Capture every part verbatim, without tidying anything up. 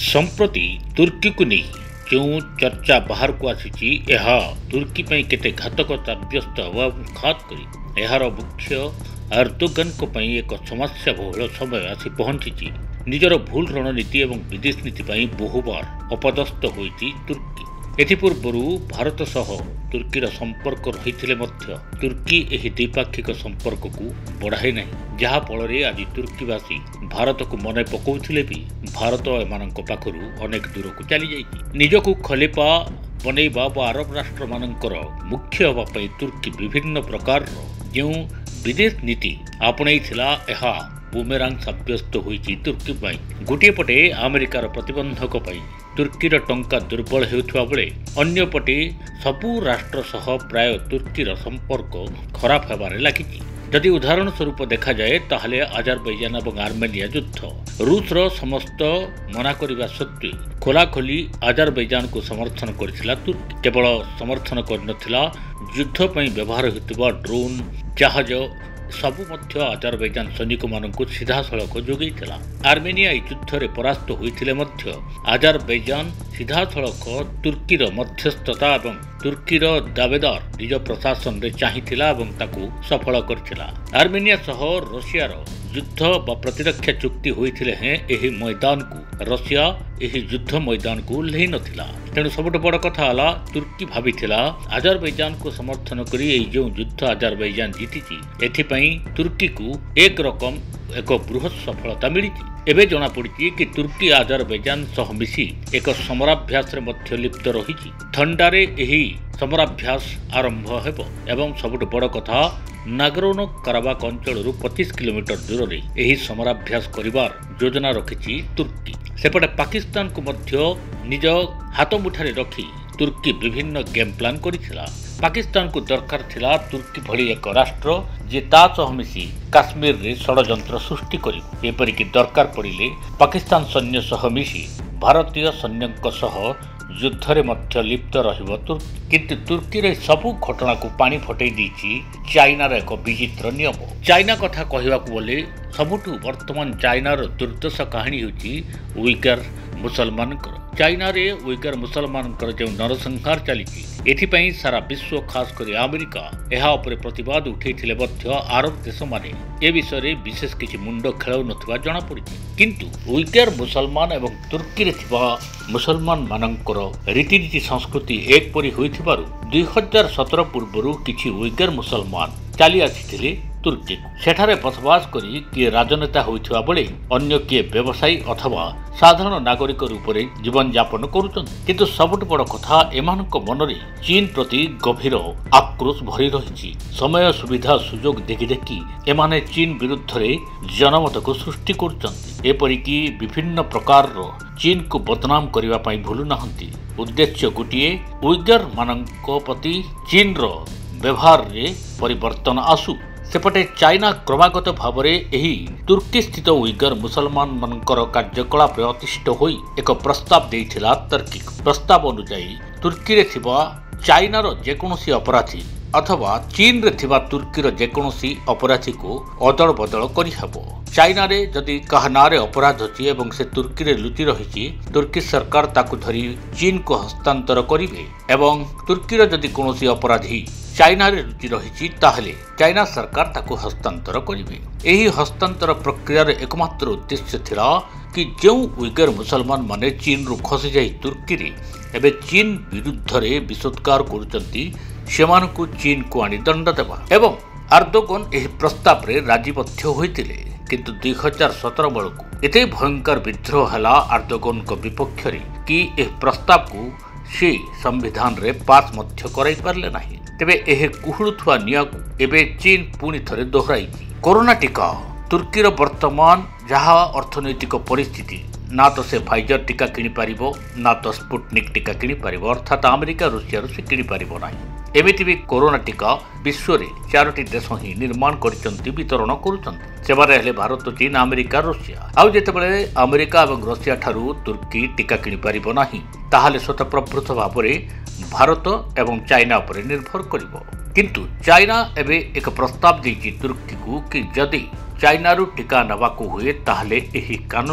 संप्रति तुर्की को नहीं जो चर्चा बाहर को आसी तुर्की पर केते घातक साब्यस्त हवा खात करी यार मुख्य एर्दोगान को पई एक समस्या बहुल समय आसी पहुंची निजर भूल रणनीति और विदेश नीति पर बहुबार अपदस्थ होती तुर्की। एथिपूर्वरु भारत सह तुर्कीर संपर्क रही तुर्की एही द्विपाक्षिक संपर्क को बढ़ाई नहीं जहा फल आज तुर्कीवासी भारत को मन पकाउथिले भी भारत एमानंक पाखरु अनेक दूर को चली जाइछि। निजकु खलीफा बनैबा व अरब राष्ट्र मानकर मुख्य हवा पई तुर्की विभिन्न प्रकार जो विदेश नीति आपणैथिला एहा बुमेरांग साब्यस्त होइछि तुर्की पई। गोटे पटे अमेरिकार प्रतिबंधक पई तुर्कीर टंका दुर्बल हेउथवा बेले अन्य पटे सबु राष्ट्र सह प्राय तुर्कीर संपर्क खराब हेबारे लागिछि। यदि उदाहरण स्वरूप देखा जाए ताहले अजरबैजान और आर्मेनिया युद्ध रूसर समस्त मना करने सत्वे खोलाखोली अजरबैजान को समर्थन करथिला तुर्की। केवल समर्थन करनथिला युद्ध पई व्यवहार हेतुवा ड्रोन जहाज सबु मध्य अजरबैजान सैनिक मानक सीधा सड़क जोगैथिला। आर्मेनिया युद्ध रे परास्त होइथिले मध्य अजरबैजान सीधा सड़क तुर्कीर मध्यस्थता और तुर्कीर दावेदार निज प्रशासन रे चाहिथिला एवं ताकू सफल करथिला। आर्मेनिया सह रशियार युद्ध व प्रतिरक्षा चुक्ति होइथिले हैं एही मैदान को रशिया एही युद्ध मैदान को ओह्लैई नथिला। तेणु सबुठ बड़ कथा हला तुर्की भाबिथिला अजरबैजान को समर्थन करी एही जो युद्ध अजरबैजान जीतिछि एथिपई तुर्की को एक रकम एक बृहत सफलता मिली। एबे जना पड़ी कि तुर्की अजरबैजान सह मिसी एक समराभ्यास रे मध्य लिप्त रही थंडारे एही समराभ्यास आरंभ हेबो एवं सबुठ बड़ कथा नागरोनो काराबाख अंचल पच्चीस किलोमीटर दूर रे एही समराभ्यास करिवार योजना रखिछि तुर्की। सेपटे पाकिस्तान को मध्य निज हाथ मुठारे रखी तुर्की विभिन्न गेम प्लान करिथिला। पाकिस्तान को दरकार थिला तुर्की भली एक राष्ट्र जे ता सह मिसी काश्मीर रे षडयंत्र सृष्टि करिवो। एपरिक दरकार पड़िले पाकिस्तान सैन्य सह मिसी भारतीय सैन्यक सह युद्ध रे मध्य लिप्त रहिबो तुर्की। किंतु तुर्की रे सबु घटना को पानी फटै दीछि चाइनार एक विचित्र नियम। चाइना कथा कहवाकू बोले सबुठु वर्तमान चाइनार दुर्दशा कहानी होछि उइगर मुसलमान। चाइना रे उइगर मुसलमान जो नरसंहार चली एथिपई सारा विश्व खास कर अमेरिका एहा उपरे प्रतिवाद उठैथिले मध्य अरब देश माने ए विषय रे विशेष किछि मुंड खेलाउ नथवा जणा पड़ी। किंतु उइगर मुसलमान एवं तुर्की रे थिबा मुसलमान मानकर रीतिनीति संस्कृति एक परि होइथिबारु दुई हजार सतर पूर्वरु किछि उइगर मुसलमान चली आसिथिले तुर्की सेठारे बसवास करी किए राजनेता होइथिबा बेले अन्य किए व्यवसायी अथवा साधारण नागरिक रूप में जीवन यापन करुछन। किंतु सबुठ बड़ कथा एमानक मनरे चीन प्रति गभीर आक्रोश भरी रही। समय सुविधा सुजोग देखि देखि एमाने चीन विरुद्ध रे जनमत को सृष्टि करुछन्ति। एपरिकी विभिन्न प्रकार चीन को बदनाम करबा पई भूलु नाहंती। उद्देश्य गोटिए उइगर मानक प्रति चीन रो व्यवहार रे परिवर्तन आसु। सेपटे चाइना क्रमागत भाव में तुर्की स्थित उइगर मुसलमान मनकर कार्यकलाप अतिष्ठ होई एक प्रस्ताव देइथिला तुर्की। प्रस्ताव अनुसार तुर्की रे थिबा चाइनार जेकोसी अपराधी अथवा चीन रे थिबा तुर्कीर जेकोसी अपराधी को अदल बदल करि हेबो। चाइना रे जदि कहा नारे अपराध अछि एवं से तुर्की रे लुचि रहिछि तुर्की सरकार ताकु धरी चीन को हस्तांतर करिवे एवं तुर्कीर जदि कोनोसी अपराधी चाइना रे रुचि रही ताहले चाइना सरकार ताकू हस्तांतर करिवे। एही हस्तांतर प्रक्रिया रे एकमात्र उद्देश्य थिला कि जो उइगर मुसलमान माने चीन रु खसी जाई तुर्की रे एबे चीन विरुद्ध रे विरोधकार करूचंती सेमानकु चीन को आनी दंड देबा एवं एर्दोगान एही प्रस्ताव रे राजी मध्य होइतिले। किंतु दुई हजार सतर बेलकु एते भयंकर विद्रोह हला एर्दोगान को विपक्ष रे कि एह प्रस्ताव को से संविधान रे पास मध्य कराई पारले नाही। तेबे एहे कुहुळुथुआ नियाकु एबे चीन पुणी थरे दोहराइछि। कोरोना टीका तुर्कीर वर्तमान जहा अर्थनैतिक परिस्थिति ना तो से फाइजर टीका किनी पारिबो ना तो स्पुटनिक टीका किनी पारिबो अर्थात अमेरिका रुषिया से किनी पारिबो नाही। एमिति भी कोरोना टीका विश्व रे चारोटी देश ही निर्माण करिसंती वितरण करूछंती। सेबारे हेले भारत चीन अमेरिका रुषिया आउ जेतेबेले अमेरिका एवं रुषिया ठारू तुर्की टीका किनी पारिबो नाही ताहाले स्वतःप्रभृत भाव में भारत एवं चाइना पर निर्भर करिबो। किंतु चाइना एबे एक प्रस्ताव देछि तुर्की को कि जदि चाइना रु टीका नवाको हुए ताहले एही कानून को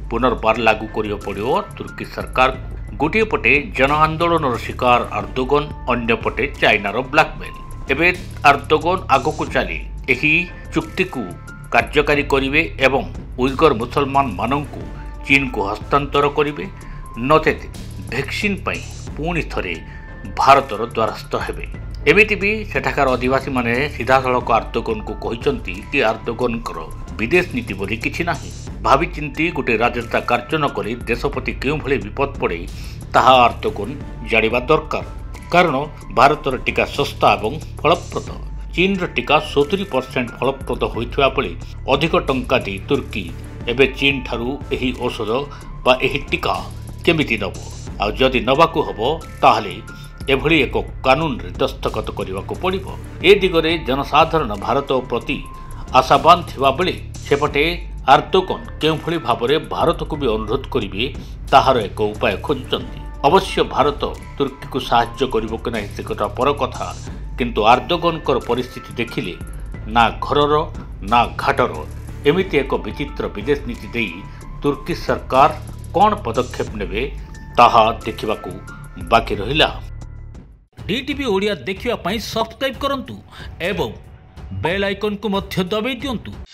पुनर्बार लागू करियो पड़ियो तुर्की सरकार को। गोटे पटे जन आंदोलन शिकार अर्दोगन, अन्य पटे चाइनार ब्लैकमेल। एबे अर्दोगन आगको चली एही चुक्ति को कार्यकारी करिवे एवं उइगर मुसलमान मानंकु चीन को हस्तांतर करिवे, नचेत वैक्सीन पई पुणी थरे भारतर द्वारस्थ हेबे। एमिति भी सेठाकार आदिवासी माने सीधा सड़क अर्दोगन को कहते कि अर्दोगन विदेश नीति बोली किछि नाही। भावी चिंती गोटे राजनेता कार्य न करी देशपति केउं भली विपद पड़े ताहा अर्दोगन जानिबा दरकार। कारण भारतर टीका सस्ता एवं फलप्रद। चीन टीका सत्तरी परसेंट फलप्रद होइथिबा बेले अधिक टंका दे तुर्की एबे चीन ठारू एही औषध बा एही टीका केमिति नबो। आ जदि नबाकू हबो ताहले एभली एक कानून रे दस्तखत करने पड़ो। ए दिगरे जनसाधारण भारत प्रति आशावान थिबा बेले सेपटे अर्दोगन केउं भली भाबरे भारत को भी अनुरोध करिवे ताहार एक उपाय खोजुचंती। अवश्य भारत तुर्की को साहाय्य करिवो कि नाही से कथा पर कथा, किंतु अर्दोगन कर परिस्थिति देखिले ना घरर ना घाटर एमिति एक विचित्र विदेश नीति देई तुर्की सरकार कौन पदक्षेप नेबे ताहा देखिबाकू बाकी रहिला। डीटीवी ओडिया देखिबा पई सब्सक्राइब करंतु एवं बेल आइकन को मध्य दबाई दियंतु।